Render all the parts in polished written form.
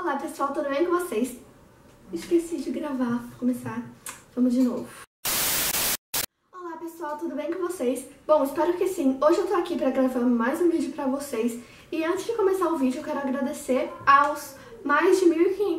Olá pessoal, tudo bem com vocês? Esqueci de gravar, vou começar. Vamos de novo. Olá pessoal, tudo bem com vocês? Bom, espero que sim. Hoje eu tô aqui pra gravar mais um vídeo pra vocês. E antes de começar o vídeo, eu quero agradecer as mais de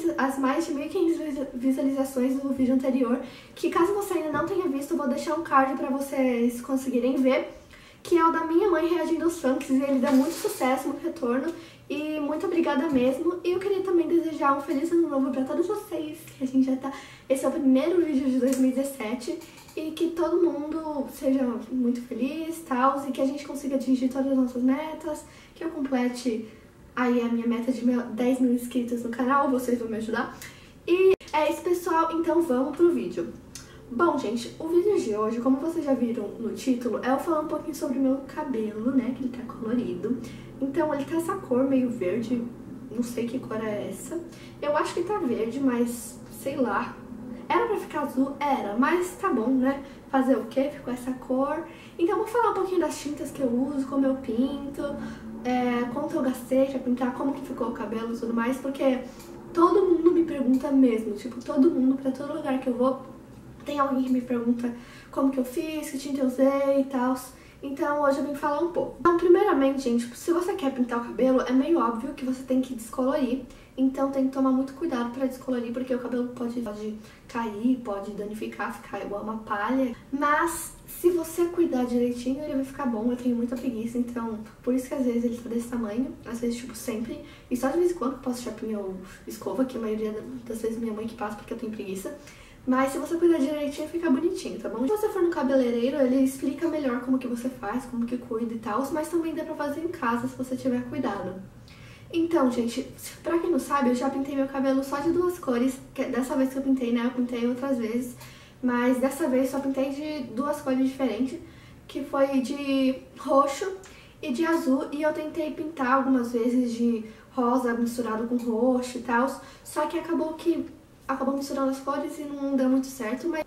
1.500 visualizações do vídeo anterior. Que caso você ainda não tenha visto, eu vou deixar um card pra vocês conseguirem ver. Que é o da minha mãe reagindo aos funks, e ele dá muito sucesso no retorno. E muito obrigada mesmo. E eu queria também desejar um feliz ano novo pra todos vocês, que a gente já tá... Esse é o primeiro vídeo de 2017. E que todo mundo seja muito feliz, tal, e que a gente consiga atingir todas as nossas metas, que eu complete aí a minha meta de 10 mil inscritos no canal, vocês vão me ajudar. E é isso, pessoal, então vamos pro vídeo. Bom, gente, o vídeo de hoje, como vocês já viram no título, é eu falar um pouquinho sobre o meu cabelo, né, que ele tá colorido. Então ele tá essa cor meio verde, não sei que cor é essa. Eu acho que tá verde, mas sei lá. Era pra ficar azul? Era, mas tá bom, né? Fazer o quê? Ficou essa cor. Então vou falar um pouquinho das tintas que eu uso, como eu pinto, quanto eu gastei pra pintar, como que ficou o cabelo e tudo mais, porque todo mundo me pergunta mesmo, tipo, todo mundo, pra todo lugar que eu vou, tem alguém que me pergunta como que eu fiz, que tinta eu usei e tal. Então hoje eu vim falar um pouco. Então, primeiramente, gente, se você quer pintar o cabelo, é meio óbvio que você tem que descolorir. Então tem que tomar muito cuidado pra descolorir, porque o cabelo pode cair, pode danificar, ficar igual uma palha. Mas se você cuidar direitinho, ele vai ficar bom. Eu tenho muita preguiça, então por isso que às vezes ele tá desse tamanho, às vezes tipo sempre. E só de vez em quando eu passo chapinha ou escova, que a maioria das vezes minha mãe que passa porque eu tenho preguiça. Mas se você cuidar direitinho, fica bonitinho, tá bom? Se você for no cabeleireiro, ele explica melhor como que você faz, como que cuida e tal, mas também dá pra fazer em casa se você tiver cuidado. Então, gente, pra quem não sabe, eu já pintei meu cabelo só de duas cores. Dessa vez que eu pintei, né, eu pintei outras vezes, mas dessa vez só pintei de duas cores diferentes, que foi de roxo e de azul, e eu tentei pintar algumas vezes de rosa misturado com roxo e tal, só que acabou misturando as cores e não deu muito certo, mas...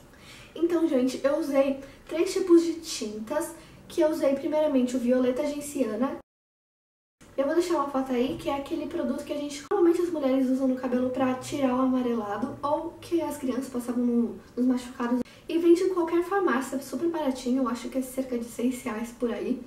Então, gente, eu usei 3 tipos de tintas, que eu usei primeiramente o violeta genciana. Eu vou deixar uma foto aí, que é aquele produto que a gente, normalmente as mulheres usam no cabelo pra tirar o amarelado, ou que as crianças passavam nos machucados. E vende em qualquer farmácia, super baratinho, eu acho que é cerca de R$6 por aí.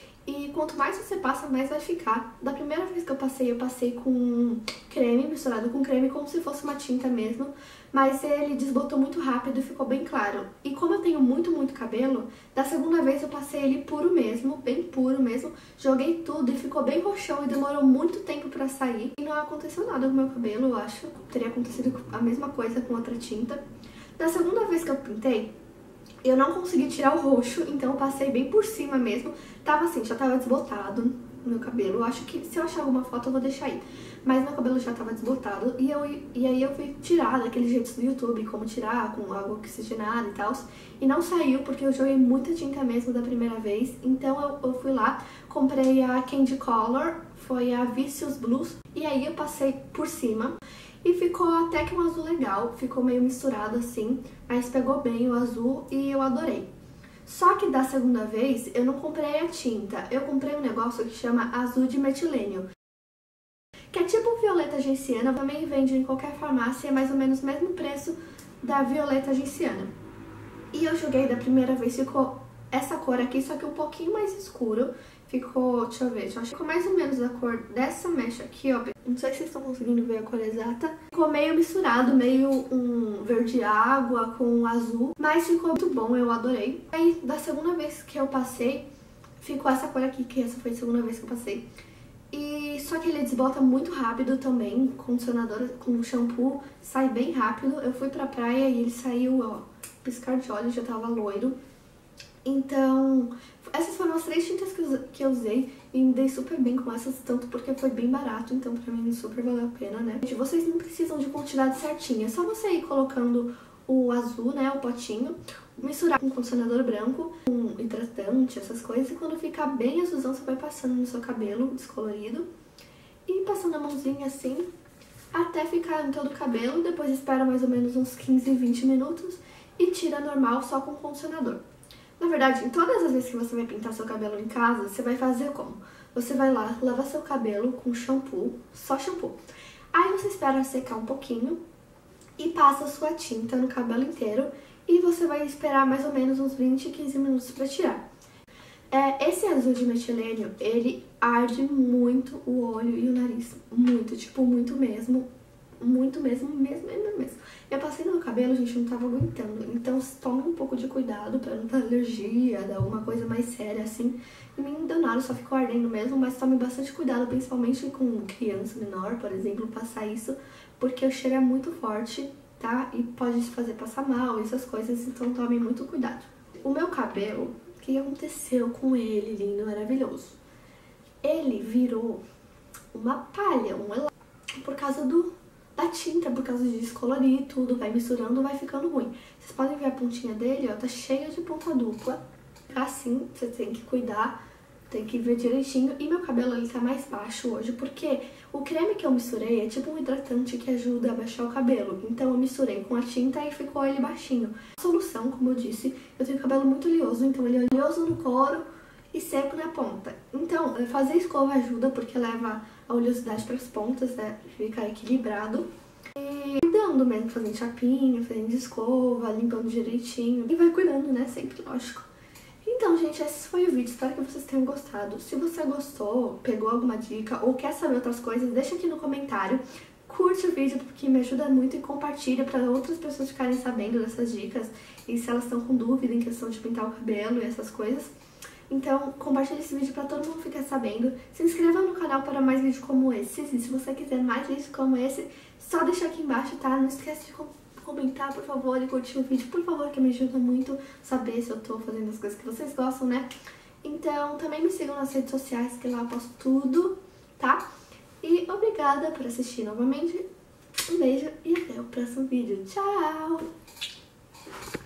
E quanto mais você passa, mais vai ficar. Da primeira vez que eu passei com creme, misturado com creme, como se fosse uma tinta mesmo. Mas ele desbotou muito rápido e ficou bem claro. E como eu tenho muito cabelo, da segunda vez eu passei ele puro mesmo, bem puro mesmo. Joguei tudo e ficou bem roxão e demorou muito tempo pra sair. E não aconteceu nada com o meu cabelo, eu acho. Teria acontecido a mesma coisa com outra tinta. Da segunda vez que eu pintei, eu não consegui tirar o roxo, então eu passei bem por cima mesmo. Tava assim, já tava desbotado no meu cabelo. Eu acho que se eu achar alguma foto eu vou deixar aí. Mas meu cabelo já tava desbotado e aí eu fui tirar daqueles jeitos do YouTube, como tirar com água oxigenada e tal. E não saiu porque eu joguei muita tinta mesmo da primeira vez. Então eu fui lá, comprei a Candy Color, foi a Vicious Blues. E aí eu passei por cima. E ficou até que um azul legal, ficou meio misturado assim, mas pegou bem o azul e eu adorei. Só que da segunda vez eu não comprei a tinta, eu comprei um negócio que chama azul de metilênio, que é tipo violeta genciana, também vende em qualquer farmácia, é mais ou menos o mesmo preço da violeta genciana. E eu joguei da primeira vez, ficou essa cor aqui, só que um pouquinho mais escuro. Ficou, deixa eu ver, eu acho que ficou mais ou menos a cor dessa mecha aqui, ó. Não sei se vocês estão conseguindo ver a cor exata. Ficou meio misturado, meio um verde água com um azul, mas ficou muito bom, eu adorei. Aí, da segunda vez que eu passei, ficou essa cor aqui, que essa foi a segunda vez que eu passei. E só que ele desbota muito rápido também, condicionador com shampoo, sai bem rápido. Eu fui pra praia e ele saiu, ó, piscar de olhos, já tava loiro. Então, essas foram as 3 tintas que eu usei e me dei super bem com essas, tanto porque foi bem barato, então pra mim super valeu a pena, né? Gente, vocês não precisam de quantidade certinha, é só você ir colocando o azul, né, o potinho, misturar com condicionador branco, com hidratante, essas coisas, e quando ficar bem azulzão, você vai passando no seu cabelo descolorido e passando a mãozinha assim, até ficar em todo o cabelo, depois espera mais ou menos uns 15, 20 minutos e tira normal só com condicionador. Na verdade, em todas as vezes que você vai pintar seu cabelo em casa, você vai fazer como? Você vai lá, lava seu cabelo com shampoo, só shampoo. Aí você espera secar um pouquinho e passa a sua tinta no cabelo inteiro e você vai esperar mais ou menos uns 20, 15 minutos pra tirar. Esse azul de metilênio, ele arde muito o olho e o nariz, muito, tipo, muito mesmo. Muito mesmo. Eu passei no meu cabelo, gente, não tava aguentando. Então tome um pouco de cuidado pra não ter alergia, dar alguma coisa mais séria assim. E nem deu nada, só ficou ardendo mesmo, mas tome bastante cuidado, principalmente com criança menor, por exemplo, passar isso, porque o cheiro é muito forte, tá? E pode fazer passar mal, essas coisas, então tome muito cuidado. O meu cabelo, o que aconteceu com ele, lindo, maravilhoso? Ele virou uma palha, um elástico, por causa da tinta, por causa de descolorir tudo, vai misturando, vai ficando ruim. Vocês podem ver a pontinha dele, ó, tá cheia de ponta dupla. Assim, você tem que cuidar, tem que ver direitinho. E meu cabelo, ele tá mais baixo hoje, porque o creme que eu misturei é tipo um hidratante que ajuda a baixar o cabelo. Então eu misturei com a tinta e ficou ele baixinho. A solução, como eu disse, eu tenho cabelo muito oleoso, então ele é oleoso no couro e seco na ponta. Então, fazer escova ajuda, porque leva a oleosidade para as pontas, né? Fica equilibrado. E cuidando mesmo, fazendo chapinha, fazendo escova, limpando direitinho. E vai cuidando, né? Sempre, lógico. Então, gente, esse foi o vídeo. Espero que vocês tenham gostado. Se você gostou, pegou alguma dica ou quer saber outras coisas, deixa aqui no comentário. Curte o vídeo porque me ajuda muito e compartilha para outras pessoas ficarem sabendo dessas dicas. E se elas estão com dúvida em questão de pintar o cabelo e essas coisas. Então, compartilhe esse vídeo para todo mundo ficar sabendo. Se inscreva no canal para mais vídeos como esse. E se você quiser mais vídeos como esse, só deixa aqui embaixo, tá? Não esquece de comentar, por favor, e curtir o vídeo, por favor, que me ajuda muito saber se eu tô fazendo as coisas que vocês gostam, né? Então, também me sigam nas redes sociais, que lá eu posto tudo, tá? E obrigada por assistir novamente. Um beijo e até o próximo vídeo. Tchau!